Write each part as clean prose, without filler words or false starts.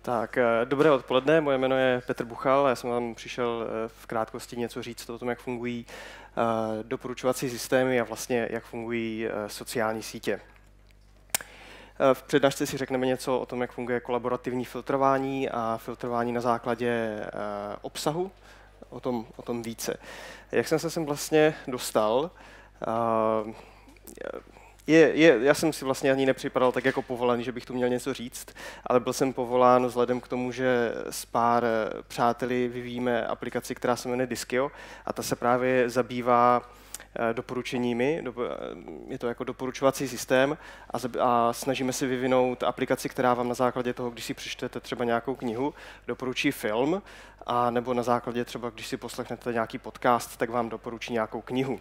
Tak, dobré odpoledne, moje jméno je Petr Buchal, já jsem vám přišel v krátkosti něco říct o tom, jak fungují doporučovací systémy a vlastně jak fungují sociální sítě. V přednášce si řekneme něco o tom, jak funguje kolaborativní filtrování a filtrování na základě obsahu, o tom více. Jak jsem se sem vlastně dostal, já jsem si vlastně ani nepřipadal tak jako povolaný, že bych tu měl něco říct, ale byl jsem povolán vzhledem k tomu, že s pár přáteli vyvíjíme aplikaci, která se jmenuje Diskio a ta se právě zabývá doporučeními, je to jako doporučovací systém a snažíme se vyvinout aplikaci, která vám na základě toho, když si přečtete třeba nějakou knihu, doporučí film, a nebo na základě třeba, když si poslechnete nějaký podcast, tak vám doporučí nějakou knihu.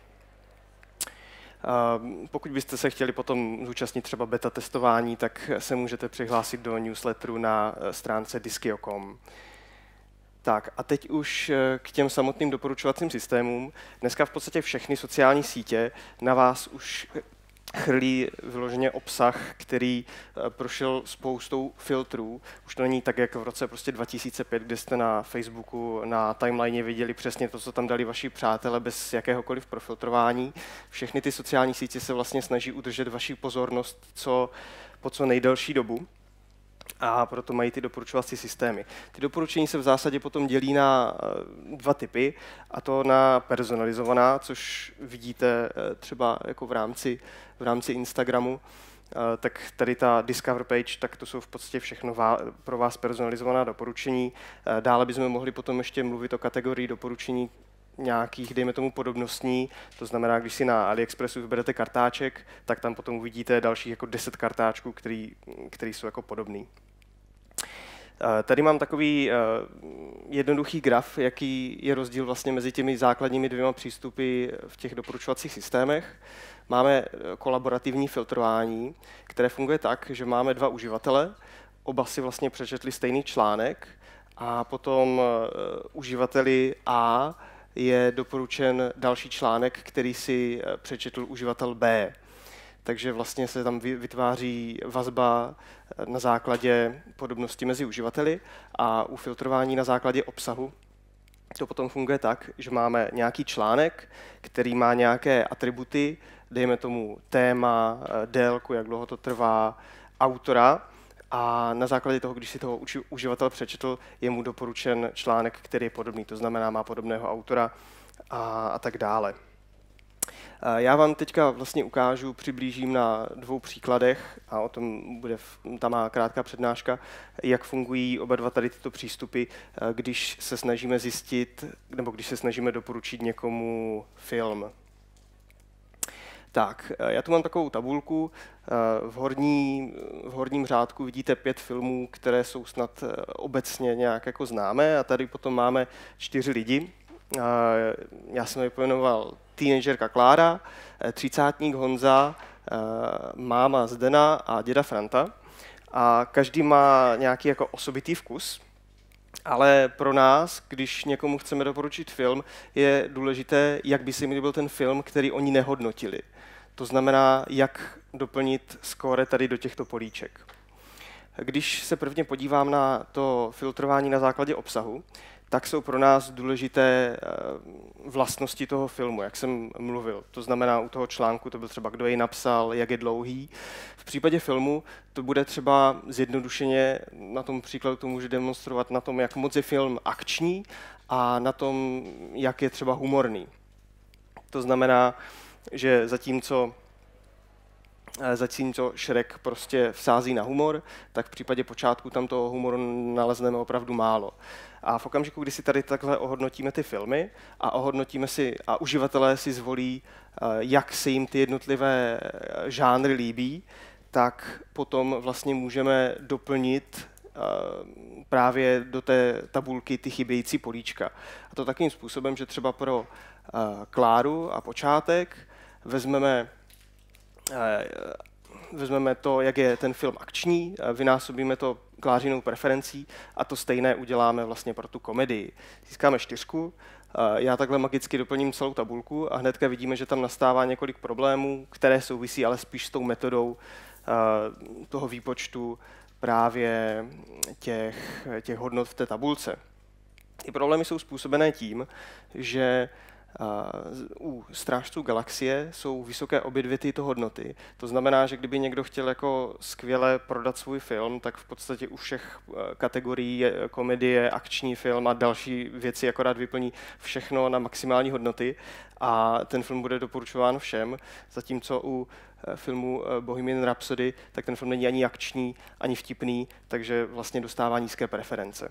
Pokud byste se chtěli potom zúčastnit třeba beta testování, tak se můžete přihlásit do newsletteru na stránce diskio.com. Tak a teď už k těm samotným doporučovacím systémům. Dneska v podstatě všechny sociální sítě na vás už chrlí vyloženě obsah, který prošel spoustou filtrů. Už to není tak, jak v roce 2005, kde jste na Facebooku, na timeline viděli přesně to, co tam dali vaši přátelé bez jakéhokoliv profiltrování. Všechny ty sociální sítě se vlastně snaží udržet vaši pozornost po co nejdelší dobu. A proto mají ty doporučovací systémy. Ty doporučení se v zásadě potom dělí na dva typy, a to na personalizovaná, což vidíte třeba jako v rámci Instagramu, tak tady ta Discover page, tak to jsou v podstatě všechno pro vás personalizovaná doporučení. Dále bychom mohli potom ještě mluvit o kategorii doporučení nějakých, dejme tomu, podobnostní, to znamená, když si na AliExpressu vyberete kartáček, tak tam potom uvidíte dalších jako 10 kartáčků, který jsou jako podobný. Tady mám takový jednoduchý graf, jaký je rozdíl vlastně mezi těmi základními dvěma přístupy v těch doporučovacích systémech. Máme kolaborativní filtrování, které funguje tak, že máme dva uživatele, oba si vlastně přečetli stejný článek a potom uživateli A je doporučen další článek, který si přečetl uživatel B. Takže vlastně se tam vytváří vazba na základě podobnosti mezi uživateli a u filtrování na základě obsahu to potom funguje tak, že máme nějaký článek, který má nějaké atributy, dejme tomu téma, délku, jak dlouho to trvá, autora, a na základě toho, když si toho uživatel přečetl, je mu doporučen článek, který je podobný, to znamená, má podobného autora a tak dále. Já vám teďka vlastně přiblížím na dvou příkladech, a o tom bude ta má krátká přednáška, jak fungují oba dva tady tyto přístupy, když se snažíme zjistit, nebo když se snažíme doporučit někomu film. Tak, já tu mám takovou tabulku. V horním řádku vidíte 5 filmů, které jsou snad obecně nějak jako známé, a tady potom máme 4 lidi. Já jsem je pojmenoval teenagerka Klára, třicátník Honza, máma Zdena a děda Franta. A každý má nějaký jako osobitý vkus, ale pro nás, když někomu chceme doporučit film, je důležité, jak by se mi líbil ten film, který oni nehodnotili. To znamená, jak doplnit skóre tady do těchto políček. Když se prvně podívám na to filtrování na základě obsahu, tak jsou pro nás důležité vlastnosti toho filmu, jak jsem mluvil. To znamená, u toho článku to byl třeba, kdo jej napsal, jak je dlouhý. V případě filmu to bude třeba zjednodušeně, na tom příkladu to můžu demonstrovat na tom, jak moc je film akční a na tom, jak je třeba humorný. To znamená, že zatímco Shrek prostě vsází na humor, tak v případě počátku tam toho humoru nalezneme opravdu málo. A v okamžiku, kdy si tady takhle ohodnotíme ty filmy a uživatelé si zvolí, jak se jim ty jednotlivé žánry líbí, tak potom vlastně můžeme doplnit právě do té tabulky ty chybějící políčka. A to takým způsobem, že třeba pro Kláru a počátek vezmeme to, jak je ten film akční, vynásobíme to Klářinou preferencí a to stejné uděláme vlastně pro tu komedii. Získáme 4, já takhle magicky doplním celou tabulku a hnedka vidíme, že tam nastává několik problémů, které souvisí ale spíš s tou metodou toho výpočtu právě těch hodnot v té tabulce. Ty problémy jsou způsobené tím, že u strážců galaxie jsou vysoké obě dvě tyto hodnoty. To znamená, že kdyby někdo chtěl jako skvěle prodat svůj film, tak v podstatě u všech kategorií komedie, akční film a další věci akorát vyplní všechno na maximální hodnoty a ten film bude doporučován všem, zatímco u filmu Bohemian Rhapsody, tak ten film není ani akční, ani vtipný, takže vlastně dostává nízké preference.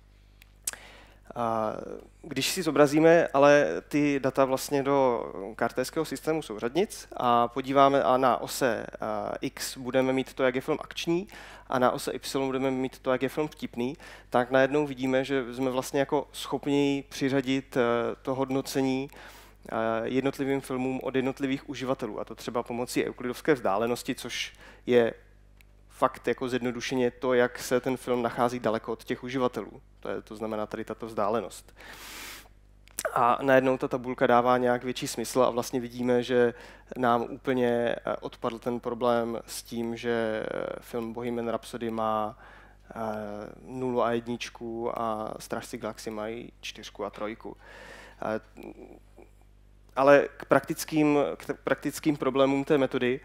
Když si zobrazíme ale ty data vlastně do kartéřského systému souřadnic a podíváme a na ose X budeme mít to, jak je film akční, a na ose Y budeme mít to, jak je film vtipný, tak najednou vidíme, že jsme vlastně jako schopni přiřadit to hodnocení jednotlivým filmům od jednotlivých uživatelů, a to třeba pomocí euklidovské vzdálenosti, což je fakt jako zjednodušeně to, jak se ten film nachází daleko od těch uživatelů. To znamená tady tato vzdálenost. A najednou ta tabulka dává nějak větší smysl a vlastně vidíme, že nám úplně odpadl ten problém s tím, že film Bohemian Rhapsody má 0 a 1 a Strážci galaxie mají 4 a 3. Ale k praktickým problémům té metody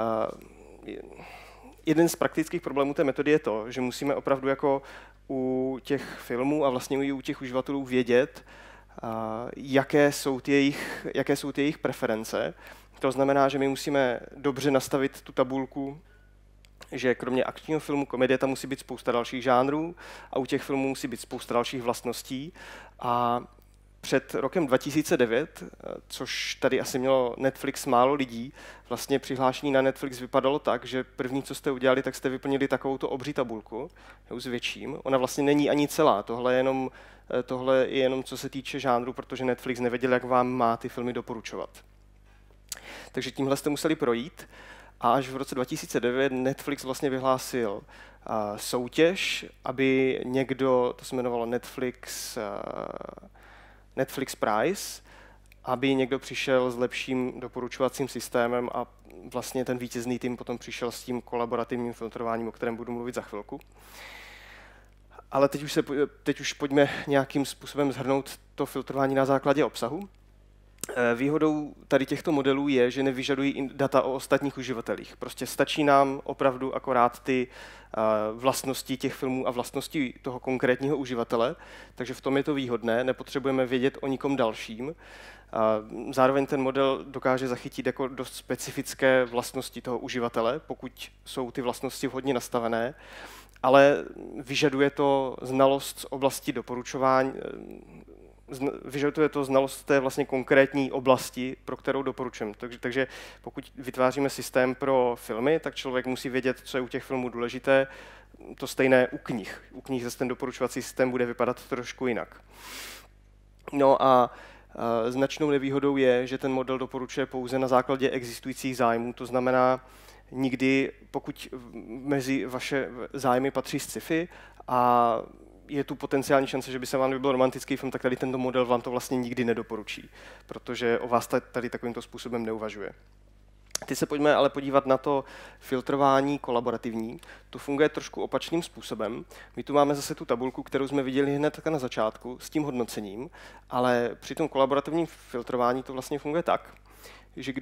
jeden z praktických problémů té metody je to, že musíme opravdu jako u těch filmů a vlastně i u těch uživatelů vědět, jaké jsou ty jejich preference. To znamená, že my musíme dobře nastavit tu tabulku, že kromě akčního filmu komedie tam musí být spousta dalších žánrů a u těch filmů musí být spousta dalších vlastností. A před rokem 2009, což tady asi mělo Netflix málo lidí, vlastně přihlášení na Netflix vypadalo tak, že první, co jste udělali, tak jste vyplnili takovouto obří tabulku, s větším. Ona vlastně není ani celá, tohle je jenom co se týče žánru, protože Netflix nevěděl, jak vám má ty filmy doporučovat. Takže tímhle jste museli projít a až v roce 2009 Netflix vlastně vyhlásil soutěž, aby někdo, to se jmenovalo Netflix Prize, aby někdo přišel s lepším doporučovacím systémem a vlastně ten vítězný tým potom přišel s tím kolaborativním filtrováním, o kterém budu mluvit za chvilku. Ale teď už pojďme nějakým způsobem shrnout to filtrování na základě obsahu. Výhodou tady těchto modelů je, že nevyžadují data o ostatních uživatelích. Prostě stačí nám opravdu akorát ty vlastnosti těch filmů a vlastnosti toho konkrétního uživatele, takže v tom je to výhodné, nepotřebujeme vědět o nikom dalším. Zároveň ten model dokáže zachytit jako dost specifické vlastnosti toho uživatele, pokud jsou ty vlastnosti vhodně nastavené, ale vyžaduje to znalost z oblasti doporučování, vyžaduje to znalost té vlastně konkrétní oblasti, pro kterou doporučujeme. Takže pokud vytváříme systém pro filmy, tak člověk musí vědět, co je u těch filmů důležité. To stejné u knih. U knih zase ten doporučovací systém bude vypadat trošku jinak. No a značnou nevýhodou je, že ten model doporučuje pouze na základě existujících zájmů. To znamená, nikdy, pokud mezi vaše zájmy patří sci-fi a je tu potenciální šance, že by se vám líbil romantický film, tak tady tento model vám to vlastně nikdy nedoporučí, protože o vás tady takovýmto způsobem neuvažuje. Teď se pojďme ale podívat na to filtrování kolaborativní. To funguje trošku opačným způsobem. My tu máme zase tu tabulku, kterou jsme viděli hned na začátku s tím hodnocením, ale při tom kolaborativním filtrování to vlastně funguje tak, že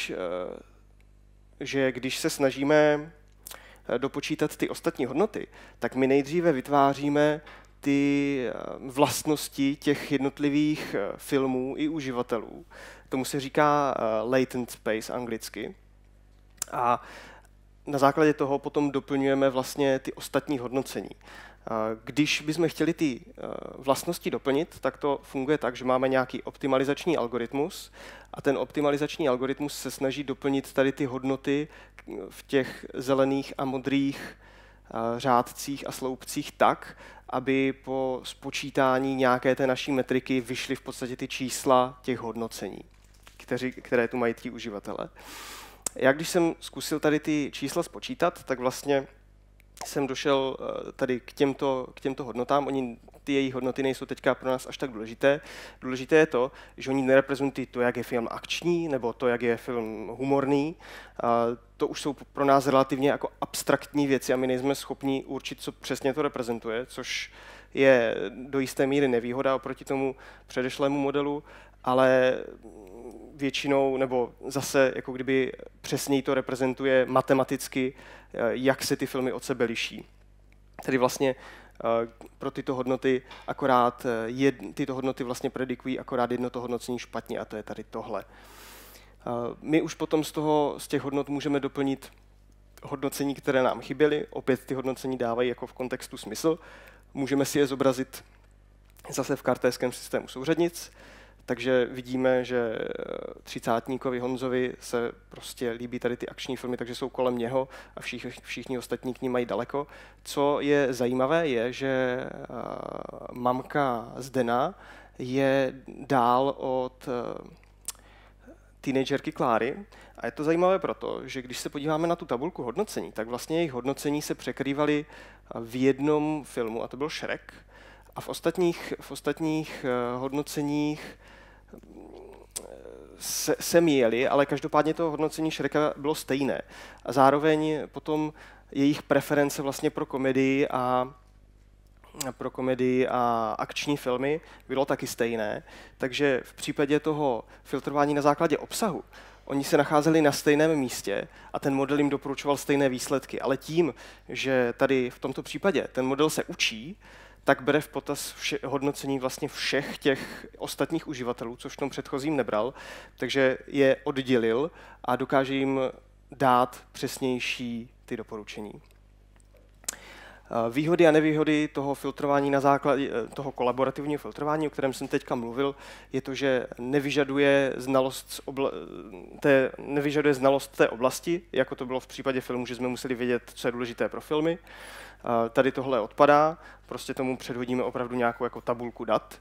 když se snažíme dopočítat ty ostatní hodnoty, tak my nejdříve vytváříme ty vlastnosti těch jednotlivých filmů i uživatelů. Tomu se říká latent space anglicky. A na základě toho potom doplňujeme vlastně ty ostatní hodnocení. Když bychom chtěli ty vlastnosti doplnit, tak to funguje tak, že máme nějaký optimalizační algoritmus a ten optimalizační algoritmus se snaží doplnit tady ty hodnoty v těch zelených a modrých řádcích a sloupcích tak, aby po spočítání nějaké té naší metriky vyšly v podstatě ty čísla těch hodnocení, které tu mají ti uživatelé. Já když jsem zkusil tady ty čísla spočítat, tak vlastně jsem došel tady k těmto hodnotám. Oni ty jejich hodnoty nejsou teďka pro nás až tak důležité. Důležité je to, že oni nereprezentují to, jak je film akční, nebo to, jak je film humorný. To už jsou pro nás relativně jako abstraktní věci a my nejsme schopni určit, co přesně to reprezentuje, což je do jisté míry nevýhoda oproti tomu předešlému modelu, ale většinou, nebo zase jako kdyby přesněji to reprezentuje matematicky, jak se ty filmy od sebe liší. Tedy vlastně pro tyto hodnoty tyto hodnoty vlastně predikují akorát jedno to hodnocení špatně a to je tady tohle. My už potom z těch hodnot můžeme doplnit hodnocení, které nám chyběly. Opět ty hodnocení dávají jako v kontextu smysl. Můžeme si je zobrazit zase v kartéském systému souřadnic. Takže vidíme, že třicátníkovi Honzovi se prostě líbí tady ty akční filmy, takže jsou kolem něho a všichni ostatní k ní mají daleko. Co je zajímavé, je, že mamka Zdena je dál od teenagerky Kláry. A je to zajímavé proto, že když se podíváme na tu tabulku hodnocení, tak vlastně jejich hodnocení se překrývaly v jednom filmu, a to byl Shrek. A v ostatních hodnoceních se míjeli, ale každopádně to hodnocení Shreka bylo stejné. A zároveň potom jejich preference vlastně pro komedii a akční filmy bylo taky stejné. Takže v případě toho filtrování na základě obsahu oni se nacházeli na stejném místě a ten model jim doporučoval stejné výsledky. Ale tím, že tady v tomto případě ten model se učí, tak bere v potaz hodnocení vlastně všech těch ostatních uživatelů, což v tom předchozím nebral, takže je oddělil a dokáže jim dát přesnější ty doporučení. Výhody a nevýhody toho filtrování na základě toho kolaborativního filtrování, o kterém jsem teďka mluvil, je to, že nevyžaduje znalost té oblasti, jako to bylo v případě filmu, že jsme museli vědět, co je důležité pro filmy. Tady tohle odpadá, prostě tomu předhodíme opravdu nějakou jako tabulku dat.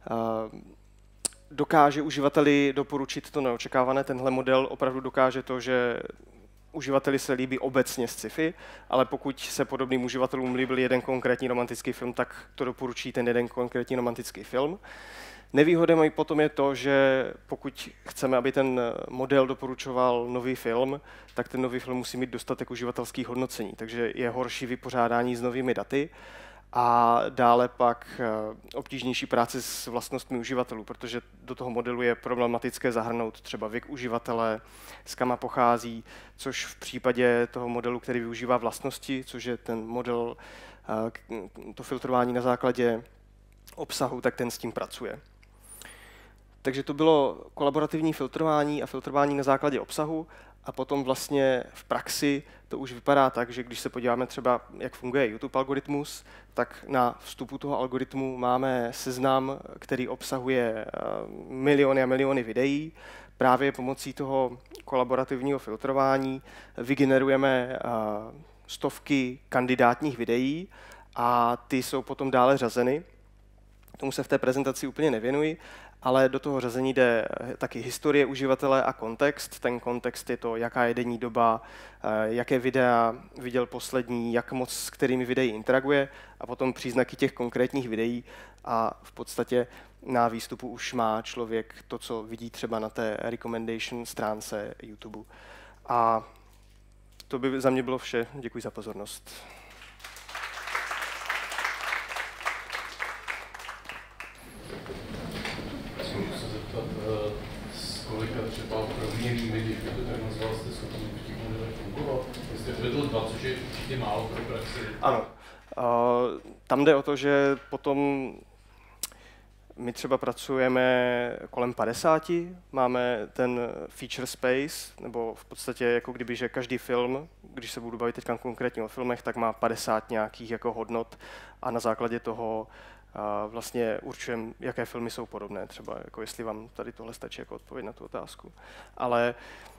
Dokáže uživateli doporučit to neočekávané, tenhle model opravdu dokáže to, že uživateli se líbí obecně sci-fi, ale pokud se podobným uživatelům líbil jeden konkrétní romantický film, tak to doporučí ten jeden konkrétní romantický film. Nevýhodou potom je to, že pokud chceme, aby ten model doporučoval nový film, tak ten nový film musí mít dostatek uživatelských hodnocení, takže je horší vypořádání s novými daty a dále pak obtížnější práce s vlastnostmi uživatelů, protože do toho modelu je problematické zahrnout třeba věk uživatele, z kama pochází, což v případě toho modelu, který využívá vlastnosti, což je ten model, to filtrování na základě obsahu, tak ten s tím pracuje. Takže to bylo kolaborativní filtrování a filtrování na základě obsahu a potom vlastně v praxi to už vypadá tak, že když se podíváme třeba, jak funguje YouTube algoritmus, tak na vstupu toho algoritmu máme seznam, který obsahuje miliony a miliony videí. Právě pomocí toho kolaborativního filtrování vygenerujeme stovky kandidátních videí a ty jsou potom dále řazeny. Tomu se v té prezentaci úplně nevěnuji, ale do toho řazení jde taky historie uživatele a kontext. Ten kontext je to, jaká je denní doba, jaké videa viděl poslední, jak moc s kterými videí interaguje a potom příznaky těch konkrétních videí a v podstatě na výstupu už má člověk to, co vidí třeba na té recommendation stránce YouTube. A to by za mě bylo vše. Děkuji za pozornost. Kolika třeba proměnými, když by to tak nazval, jste schopni v těch modelech fungovat? Jste uvedl 2, což je určitě málo pro praxi. Ano. Tam jde o to, že potom my třeba pracujeme kolem 50, máme ten feature space, nebo v podstatě jako kdyby, že každý film, když se budu bavit teď konkrétně o filmech, tak má 50 nějakých jako hodnot a na základě toho vlastně určujeme, jaké filmy jsou podobné, třeba jako jestli vám tady tohle stačí jako odpověď na tu otázku. Ale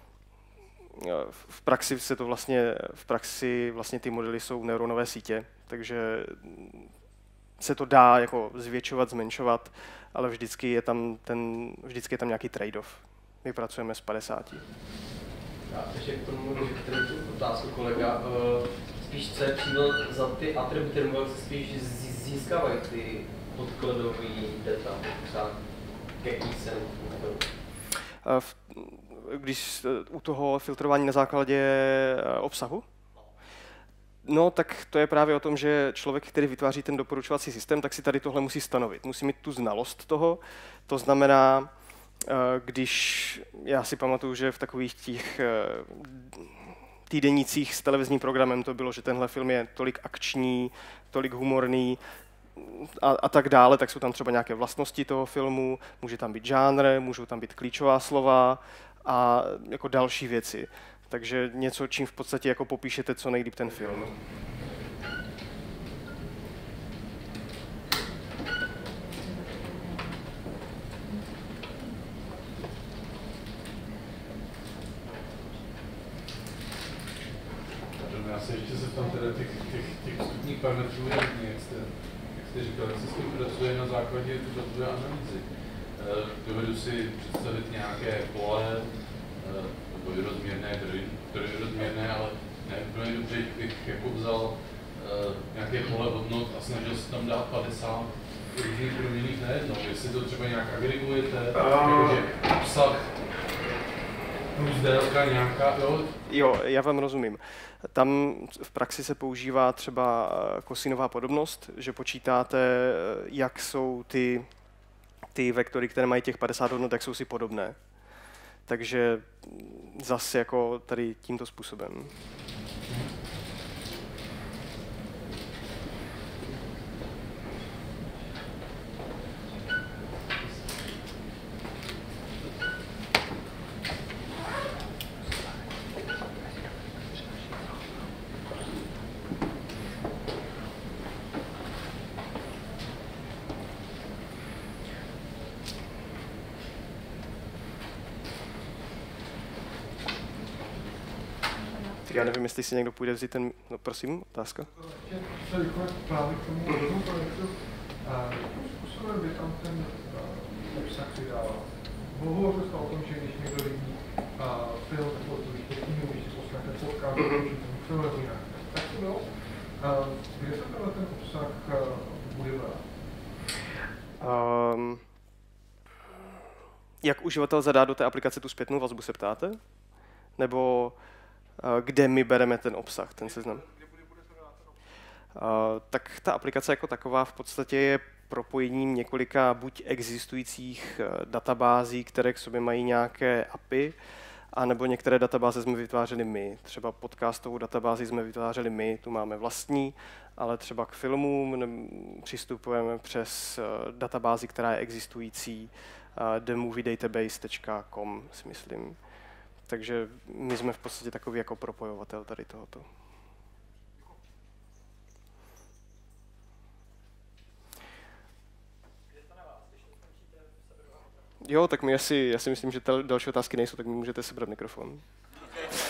v praxi vlastně ty modely jsou neuronové sítě, takže se to dá jako zvětšovat, zmenšovat, ale vždycky je tam nějaký trade-off. My pracujeme s 50. Já ještě k tomu můžu tu otázku kolega. Spíš co je přímo za ty atributy, nebo jak se spíš získávají ty podkladový data, třeba jaký jsem Když u toho filtrování na základě obsahu? No, tak to je právě o tom, že člověk, který vytváří ten doporučovací systém, tak si tady tohle musí stanovit. Musí mít tu znalost toho. To znamená, když já si pamatuju, že v takových těch týdenících s televizním programem to bylo, že tenhle film je tolik akční, tolik humorný a tak dále, tak jsou tam třeba nějaké vlastnosti toho filmu, může tam být žánr, můžou tam být klíčová slova a jako další věci. Takže něco, čím v podstatě jako popíšete co nejlíp ten film. Já se ještě zeptám teda těch vstupních parametrů, jak jste říkal, jak se s tím pracuje na základě datové analýzy. Dovedu si představit nějaké pole, nebo trojrozměrné, ale ne úplně dobře, bych jako vzal nějaké pole hodnot a snažil se tam dát 50 různých proměnných najednou. Jestli to třeba nějak agregujete, jakože obsah plus délka nějaká, jo? Jo, já vám rozumím. Tam v praxi se používá třeba kosinová podobnost, že počítáte, jak jsou ty vektory, které mají těch 50 hodnot, jak jsou si podobné. Takže zase jako tady tímto způsobem. Já nevím, jestli si někdo půjde vzít ten... No prosím, otázka. Ještě rychle právě k tomu jednomu projektu. Jakým způsobem by tam ten obsah přidával? Hovořil jste o tom, že když někdo vidí film, nebo to víš, když si poslechne podcast, film nebo jinak. Tak to bylo. Kde se ten obsah bude brát? Jak uživatel zadá do té aplikace tu zpětnou vazbu, se ptáte? Nebo kde my bereme ten obsah, ten seznam? Tak ta aplikace jako taková v podstatě je propojením několika buď existujících databází, které k sobě mají nějaké API, anebo některé databáze jsme vytvářeli my. Třeba podcastovou databázi jsme vytvářeli my, tu máme vlastní, ale třeba k filmům přistupujeme přes databázi, která je existující, themoviedatabase.com, si myslím. Takže my jsme v podstatě takový jako propojovatel tady tohoto. Jo, tak já si myslím, že další otázky nejsou, tak mi můžete sebrat mikrofon.